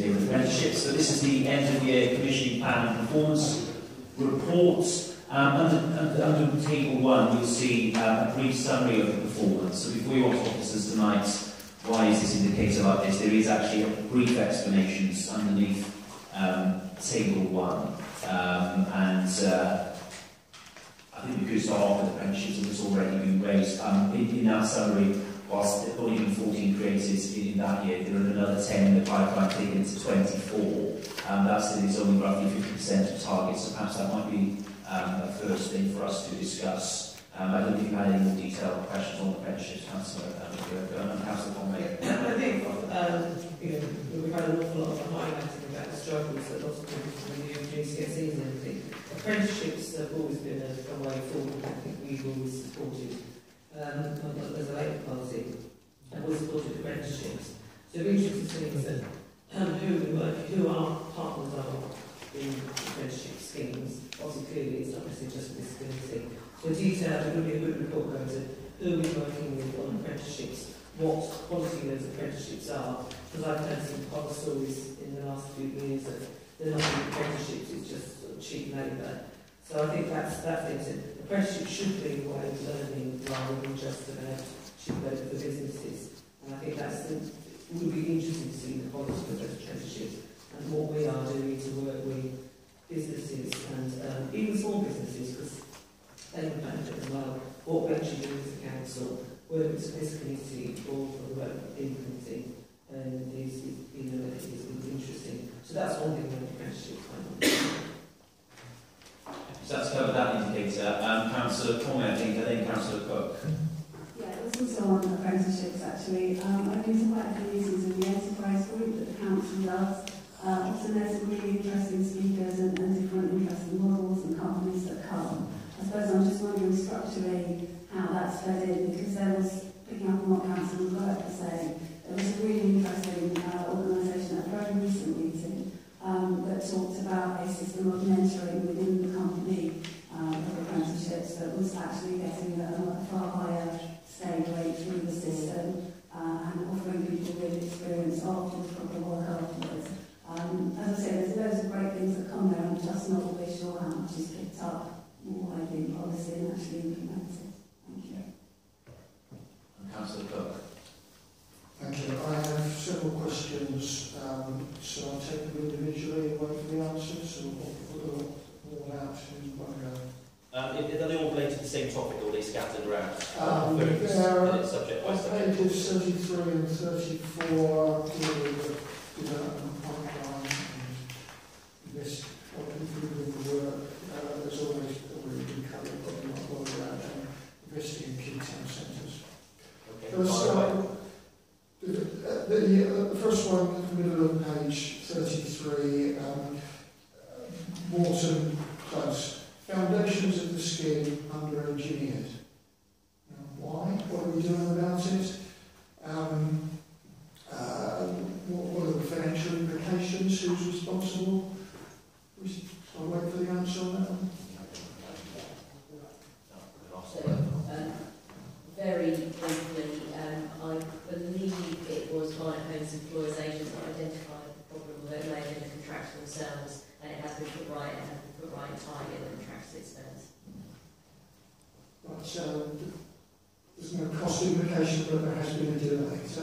deal with apprenticeships. So this is the end of year commissioning plan and performance report. Under table 1, you'll see a brief summary of the performance. So before you ask officers tonight, why is this indicator like this? There is actually a brief explanations underneath table 1. I think we could start off with apprenticeships, and it's already been raised. In that summary, whilst there have only been 14 created in that year, there are another 10 in the pipeline taken to 24. That's only roughly 50% of targets, so perhaps that might be a first thing for us to discuss. I don't think you had any more detailed questions on apprenticeships, Councillor Conway. I think we've had an awful lot of highlighting about the struggles that lots of people from the GCSEs and everything. Apprenticeships have always been a way forward. I think we've always supported, as a Labour Party, have always supported apprenticeships. So it'd be interesting to see who our partners are in apprenticeship schemes. Obviously, clearly, it's not necessarily just disability. So detailed, it would be a good report going to who we're working with on apprenticeships, what quality those apprenticeships are, because I've heard some horror stories in the last few years that they're not even apprenticeships, it's just sort of cheap labour. So I think that's it. Apprenticeships should be a way of learning rather than just about cheap labour for businesses. And I think it would be interesting to see the quality of those apprenticeships and what we are doing to work with businesses and even small businesses, because they would benefit as well. What we're actually doing as a council, whether it's for this committee or for the work in the committee, is interesting. So that's one thing with apprenticeships. So that's covered that indicator. Councillor Conway, I think Councillor Cook. Yeah, it was also on apprenticeships actually. I've been to quite a few meetings in the enterprise group that the council does. Often there's some really interesting speakers and different interesting models and companies that come. I suppose I'm just wondering structurally how that's fed in, because there was, picking up on what Councillor McGuire was saying, there was a really interesting organisation at a very recent meeting that talked about a system of mentoring within the company of apprenticeships that was actually getting a far higher stay rate through the system and offering people with experience after the proper work afterwards. As I say, there's loads of great things that come there. I'm just not always sure how much is picked up more widely in policy and actually implemented. Thank you. And Councillor Cook. Thank you. I have several questions, so I'll take them individually and wait for the answers, so we'll put them all out in one go. Are they all related to the same topic, or are they scattered around? They're subject by on subject. pages 33 and 34 deal with the development pipeline and this improving the work. There's always already been covered, but not all around investing in key town centres. Okay. The first one, in the middle of page 33, Morton Close. Foundations of the scheme under-engineered. Why? What are we doing about it? What are the financial implications? Who's responsible? I'll wait for the answer on that one. So, very briefly, I believe it was Client Homes Employers Agents that identified the problem that may have been the contracts themselves, and it has been put right entirely in the contracts expense. Right, so there's no cost implication, but there has been a delay. So.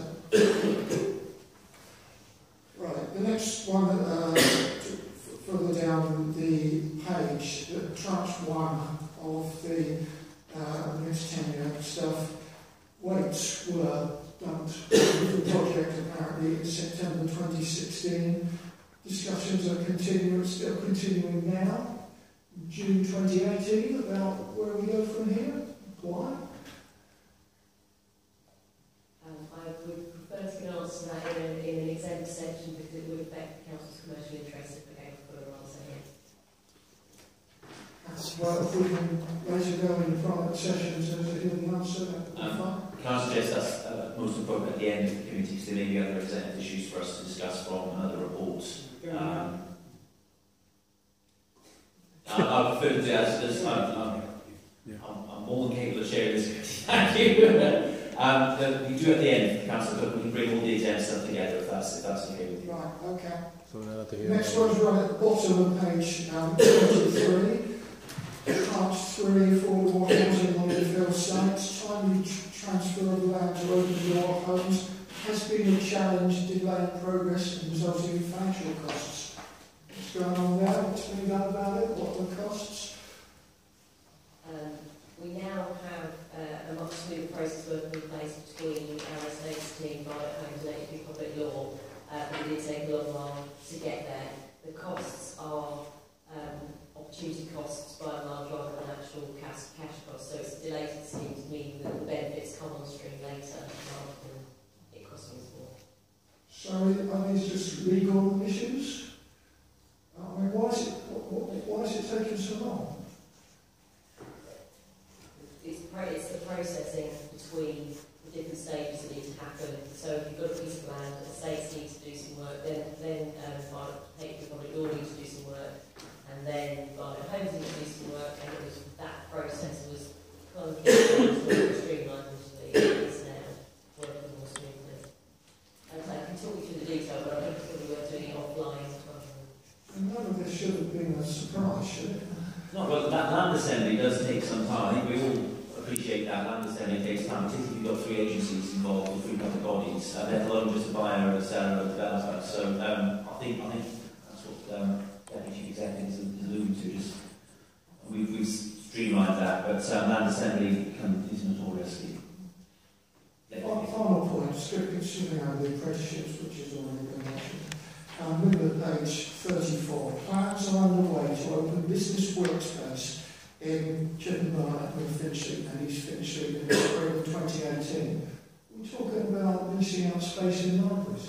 Right, the next one, further down the page, tranche 1 of the next tenure stuff, weights were dumped for the project apparently in September 2016. Discussions are still continuing now. June 2018 about where we go from here. Why? I would prefer to answer that in an exempt section because it would affect the council's commercial interests if we gave a fuller answer here. Well, if we can later go in private sessions and hear the answer, that would be fine. Can I suggest that's most important at the end of the committee, because there may be other exempt issues for us to discuss from other reports. I prefer to do as I'm more than capable of sharing this. Thank you. We do at the end, Councillor Cook, we can bring all the agenda stuff together if that's okay with you. Right, okay. So we're not to hear Next about- one's right at the bottom of page 23. Tranche 3, affordable housing on infill sites. Timely transfer of land to open door homes has been a challenge, delaying progress and resulting in financial costs. What's going on there? What's being done about it? What are the costs? We now have a much smoother process working in place between our estates team, private homes, and HB public law. It did take a long while to get there. The costs are opportunity costs by and large rather than actual cash costs. So it's a delayed scheme to mean that the benefits come on stream later rather than it costing us more. So are these just legal issues? I mean, why is it taking so long? It's the processing between the different stages that need to happen. So if you've got a piece of land, the estates need to do some work, then the public law needs to do some work, and then private homes need to do some work, and it was that process was clunky and streamlined initially. It's now working more smoothly. And I can talk you through the detail, but I think it's probably worth doing it offline. None of this should have been a surprise, should it? No, well, that land assembly does take some time. I think we all appreciate that land assembly takes time, particularly if you've got three agencies involved or three public bodies, let alone just a buyer, a seller, a developer. So I think that's what Deputy Chief Executive is alluding to. Just we've streamlined that, but land assembly is notoriously. Final point, skipping over the apprenticeships, which has already been mentioned. Middle of page 34. Plans are underway to open business workspace in Chippenham and Finchley and East Finchley in the spring of 2018. We're talking about leasing out space in libraries.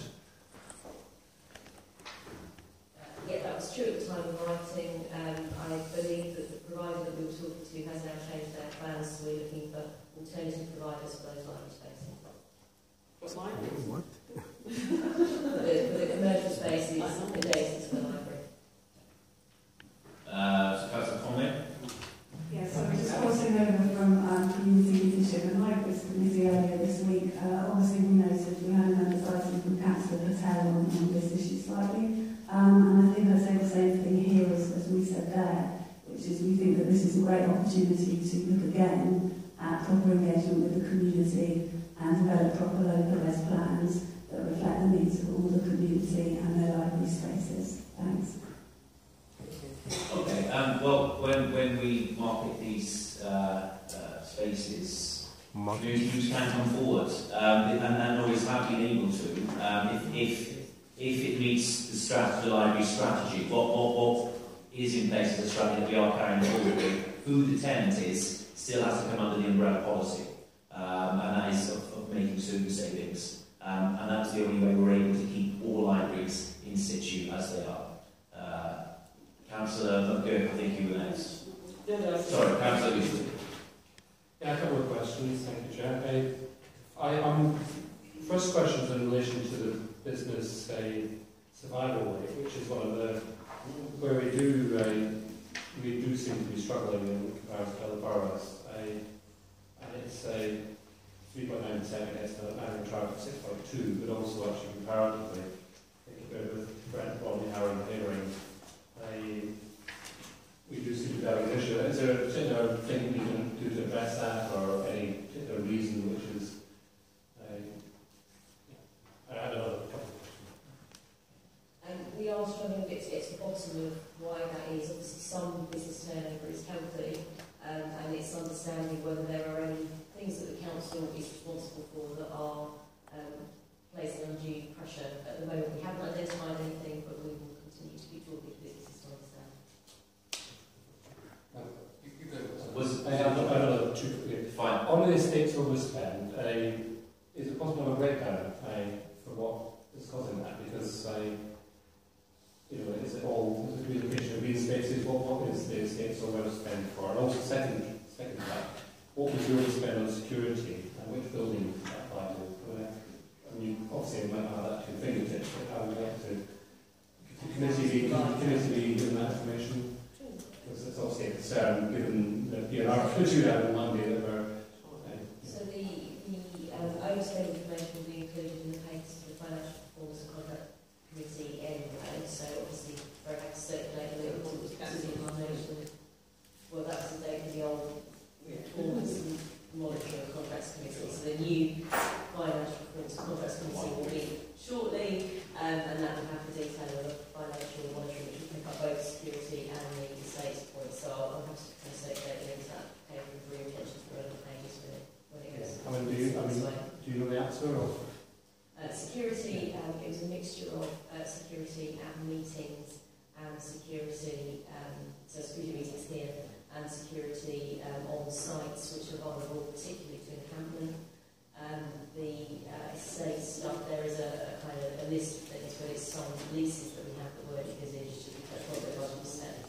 Yeah, that was true at the time of writing. I believe that the provider that we were talking to has now changed their plans, so we're looking for alternative providers for those library spaces. What's libraries? What? The commercial spaces adjacent to the library. So Councillor Conley? Yes, so we're just crossing over from Community Leadership and Libraries Committee earlier this week. Obviously we noted we had an advertising from Councillor Patel on this issue slightly. And I think I'd say the same thing here as we said there, which is we think that this is a great opportunity to look again at proper engagement with the community and develop proper localised plans that reflect the needs of all the community and their library spaces. Thanks. Okay. Well, when we market these spaces, communities can come forward, and always have been able to, if it meets the strategy, the library strategy. What is in place as a strategy that we are carrying forward with, who the tenant is, still has to come under the umbrella policy, and that is of making certain savings. And that's the only way we're able to keep all libraries in situ as they are. Councillor McGurk, I think you were next. Sorry, Councillor Lucy. Yeah, a couple of questions. Thank you, Chair. First question is in relation to the business survival rate, which is one of the where we do seem to be struggling in comparison to other boroughs. And it's a 3.9% against an average target of 6.2, but also actually comparatively, compared with Brent, Bonney, Harrow, and Havering, we do seem to be having an issue. Is there a particular thing we can do to address that, or any particular reason which is? I don't know. We are struggling a bit to get to the bottom of why that is. Obviously, some business turnover is healthy, and it's understanding whether there are any things that the council is responsible for that are placing undue pressure. At the moment, we haven't identified anything, but we will continue to be talking to businesses to understand. I don't know. Fine. On the estates overspend, is it possible to have a breakdown for what is causing that? Because is it all the relocation of these spaces? What is the estates overspend for? And also, second to that, what was your overspend on security and which building that applied to? I mean, obviously, you might not have that to your fingertips, but how would you like to? Could the committee be given that information? Because it's obviously a concern given that PNR could do that on Monday that we're. So the and that will have the detail of financial monitoring, which will pick up both security and the estates points. So I'll have to kind of circulate the link to that paper with re-intentions for relevant pages when it goes. Do you know the answer? Or? Security, it was a mixture of security at meetings and security, so security meetings here, and security on sites which are vulnerable, particularly to encampment. The estate stuff, there is a kind of a list of things, but it's some leases that we have that weren't envisaged. That's what we're going to set.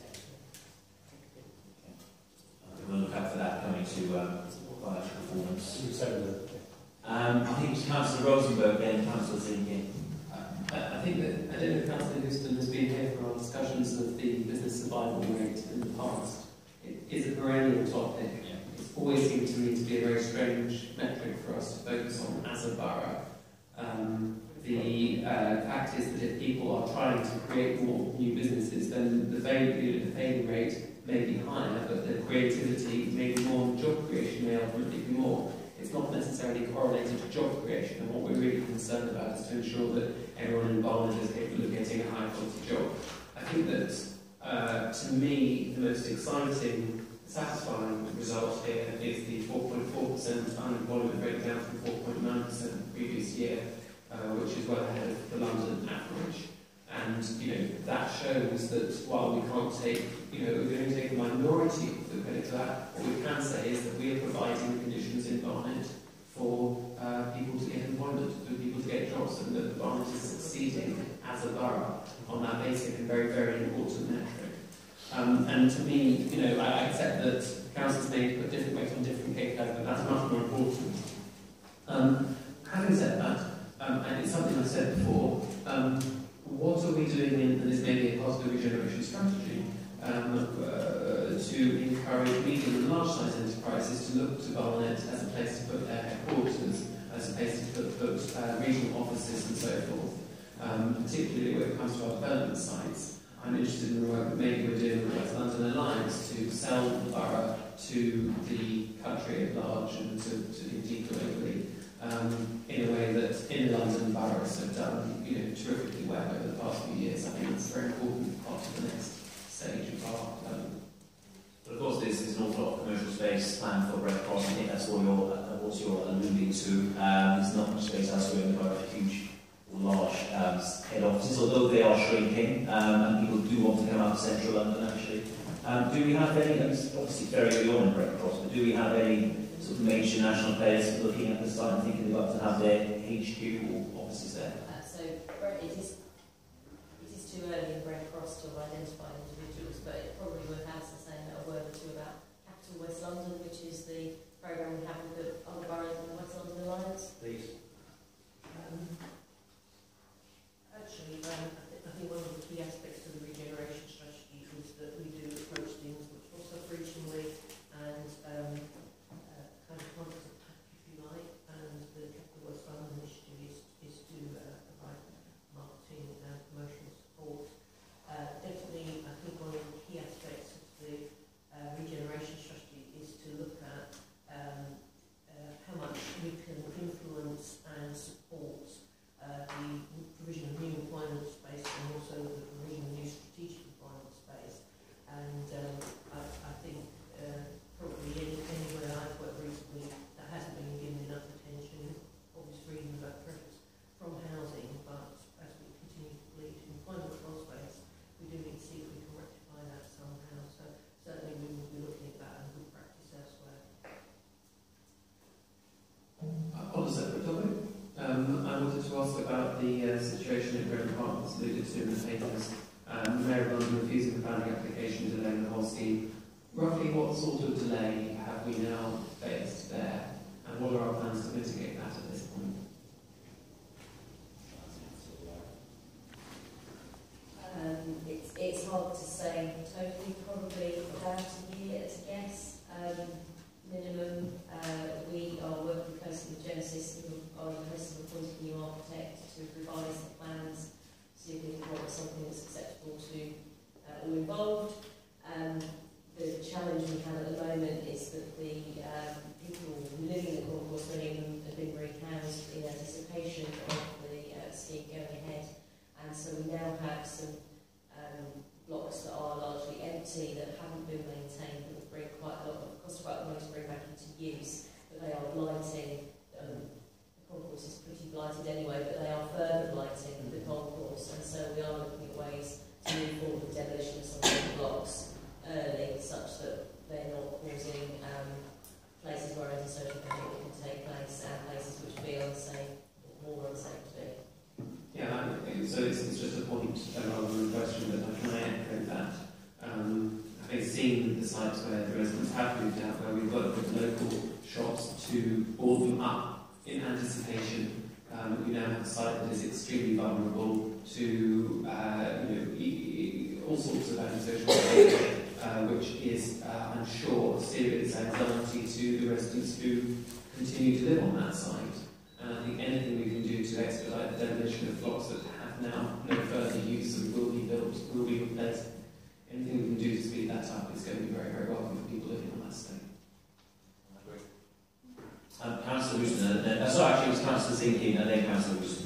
We'll look out for that coming to financial performance. You said that. I think it was Councillor Rosenberg, then Councillor Zinke. I think that, I don't know if Councillor Houston has been here for our discussions of the business survival rate in the past. It is a perennial topic. It's always seemed to me to be a very strange metric for us to focus on as a borough. The fact is that if people are trying to create more new businesses, then the failing rate may be higher, but the creativity may be more, and job creation may ultimately be more. It's not necessarily correlated to job creation, and what we're really concerned about is to ensure that everyone in Barnet is capable of getting a high quality job. I think that, to me, the most exciting, satisfying result here is the 4.4% unemployment rate down from 4.9% the previous year, which is well ahead of the London average. And, that shows that while we can't take, we can only take a minority of the credit for that, what we can say is that we are providing conditions in Barnet for people to get employment, for people to get jobs, and that Barnet is succeeding as a borough on that basic and very, very important metric. And to me, I accept that councils may put different weights on different KPIs, but that's much more important. Having said that, and it's something I've said before, what are we doing, and this may be a part of the regeneration strategy, to encourage medium and large-sized enterprises to look to Barnet as a place to put their headquarters, as a place to put regional offices and so forth, particularly when it comes to our development sites. I'm interested in the work that maybe we're doing with the West London Alliance to sell the borough to the country at large and to indeed globally, in a way that in London boroughs have done terrifically well over the past few years. I think that's a very important part of the next stage of our development. But of course, there's an awful lot of commercial space planned for Red Cross. I think that's what you're alluding to. There's not much space elsewhere in the borough, huge, large head offices, although they are shrinking, and people do want to come out of central London, actually. Do we have any, obviously very early on in Red Cross, but do we have any sort of major national players looking at the site and thinking about to have their HQ or offices there? So it is too early in Red Cross to identify individuals, but it probably worth us saying a word or two about Capital West London, which is the programme we have with the other boroughs in the West London Alliance. Please. I think one of the key aspects of the regeneration strategy is that we do approach things much more sub-regionally and kind of concept of pack, if you like, and the Capital West London initiative is to provide marketing and promotional support. Definitely, I think one of the key aspects of the regeneration strategy is to look at how much we can influence and support the provision of new employment space and also the provision of new strategic employment space. And I think probably anywhere I've worked recently that hasn't been given enough attention, obvious reasons about preference from housing, but as we continue to lead employment across space, we do need to see if we can rectify that somehow. So certainly we will be looking at that and good practice elsewhere. On a separate topic, I wanted to ask about the situation at Greenwich Park that's alluded to in the papers. The Mayor of London refusing the planning application, delaying the whole scheme. Roughly what sort of delay have we now faced there, and what are our plans to mitigate that at this point? It's hard to say totally, probably about a year to guess. Minimum, we are working closely with Genesis, who are in the process of appointing a new architect to revise the plans, see if we can come up with something that's acceptable to all involved. The challenge we have at the moment is that the people living in the concourse, many of them have been very housed in point rather than a question, but can I echo that? Having seen the sites where the residents have moved out, where we've worked with local shops to board them up in anticipation, we now have a site that is extremely vulnerable to all sorts of antisocial behaviour, which is, I'm sure, a serious anxiety to the residents who continue to live on that site. And I think anything we can do to expedite the demolition of blocks that have now no further use and will be built, will be replaced, anything we can do to speed that up is going to be very, very welcome for people living on that site. Councillor Houston, sorry, actually it was Councillor Zinke and then Councillor Houston.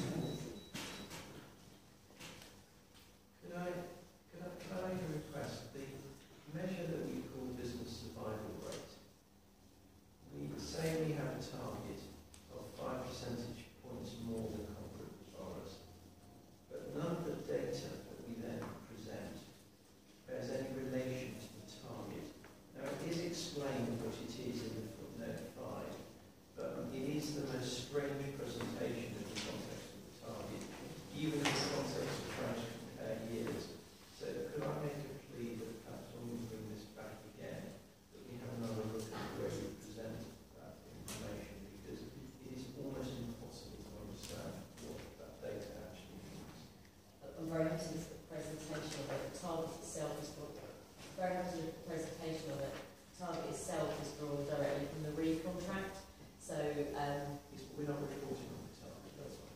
Could I request the measure that we call business survival rate? We say we have a target of 5 percentage points more than comparable boroughs, but none of the data that we then present bears any relation to the target. Now it is explained what it is in the footnote 5, but it is the most strange presentation of the context of the target, even in the context of trying to compare years. So could I make a plea that perhaps when we bring this back again, that we have another look at the way we present that information, because it is almost impossible to understand what that data actually means. I'm very happy with the presentation of it. The target itself is very happy with the presentation of it. The target itself is drawn directly from the re-contract. So, we're not reporting on the target, that's right.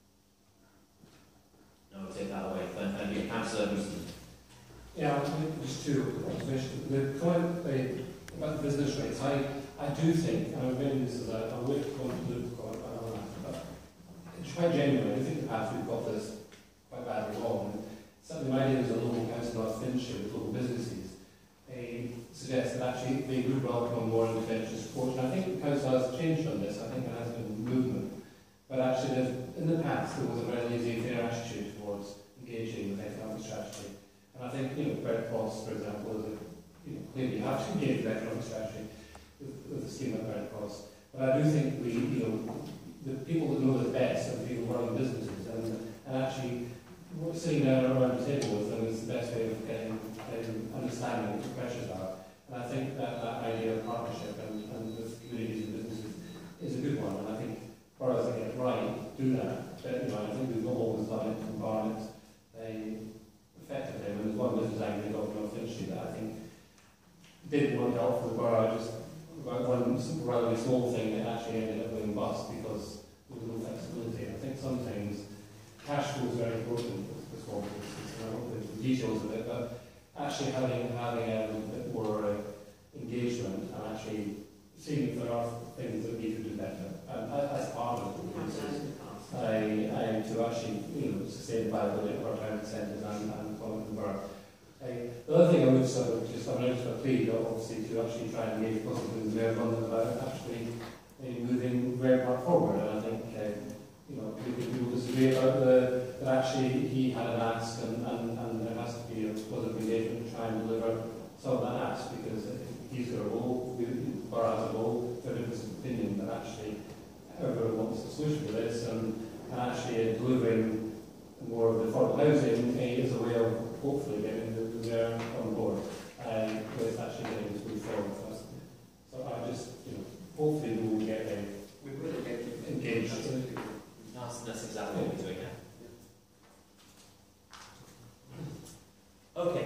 No, we'll take that away. Thank you. Councillor Houston. Yeah, just two observations. The comment about the business rates, I do think, and I'm really this is I would go to the comment on that, but it's quite genuine. I think perhaps we've got this quite badly wrong. Certainly my idea as a local council of Flintshire with local businesses suggests that actually they would welcome more intervention support. And I think the council has changed on this. I think there has been a movement. But actually, in the past, there was a very laissez-faire attitude towards engaging with economic strategy. And I think, Red Cross, for example, is clearly you have to engage with economic strategy with the scheme like Red Cross. But I do think the people that know the best are the people running businesses. And actually, sitting down around the table with them is the best way of getting understanding what the pressures are. And I think that idea of partnership and with communities and businesses is a good one. And I think boroughs that get it right do that. But I think we've not always done it from Barnet effectively. There's one business angle in Government of Finchley that I think did want help for the borough, just about one rather small thing that actually ended up going bust because there was no flexibility. I think sometimes cash flow is very important for small businesses. I don't know the details of it, but actually having a bit more engagement and actually seeing if there are things that we could do better. And as part of it, to actually sustain the viability of our town centres and the borough. The other thing I would sort of just announce a plea, obviously, to actually try and engage positively with the Mayor of London about actually moving Rare Park forward. And I think people disagree about that actually he had an ask and there has to be a positive engagement to try and deliver some of that ask, because he's got a role, the borough has a role, there is an opinion that actually everyone wants a solution to this, and actually delivering more of the affordable housing is a way of hopefully getting the mayor on board with actually getting this move forward for us. So I just, hopefully we will get engaged. That's exactly what we're doing now. Okay,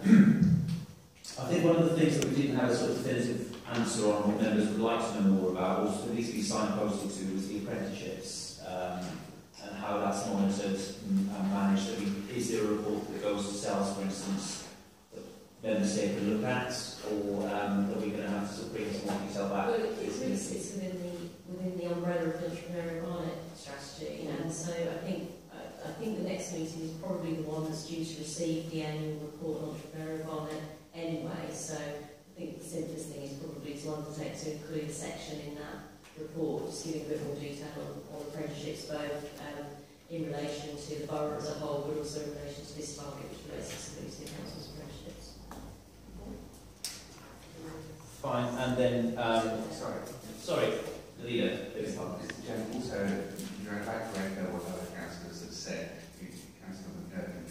I think one of the things that we didn't have a sort of definitive answer on, what members would like to know more about, or at least be signposted to, was the apprenticeships and how that's monitored and managed. Is there a report that goes to sales, for instance, that members take a look at, or are we going to have to sort of bring some more detail back? Well, it really sits within the umbrella of the entrepreneurial Barnet strategy, and so I think the next meeting is probably the one that's due to receive the annual report on entrepreneurial Barnet anyway. So I think the simplest thing is probably to undertake to include a section in that report, just giving a bit more detail on apprenticeships, both in relation to the borough as a whole, but also in relation to this target, which relates exclusively to council's apprenticeships. fine, and then sorry, the leader. Mr. Chairman, also, you're back to echo what other councillors have said. Councillor McGurk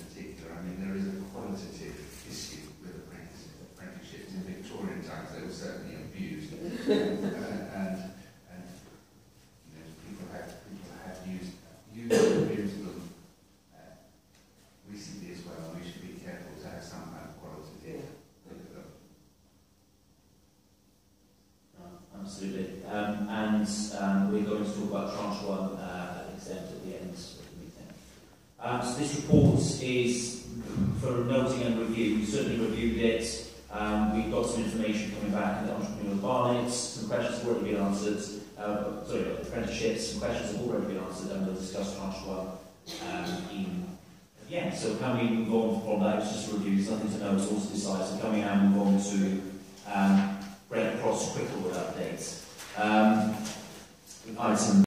absolutely. We're going to talk about tranche 1 at the extent at the end of the meeting. So this report is for noting and review. We certainly reviewed it. We've got some information coming back in the entrepreneurial Barnet. Some questions have already been answered. Apprenticeships. Some questions have already been answered, and we'll discuss tranche 1 yeah, so can we move on from that? It's just a review, there's nothing to know, it's all to decide. So can we now move on to Red Cross Cricklewood updates? Item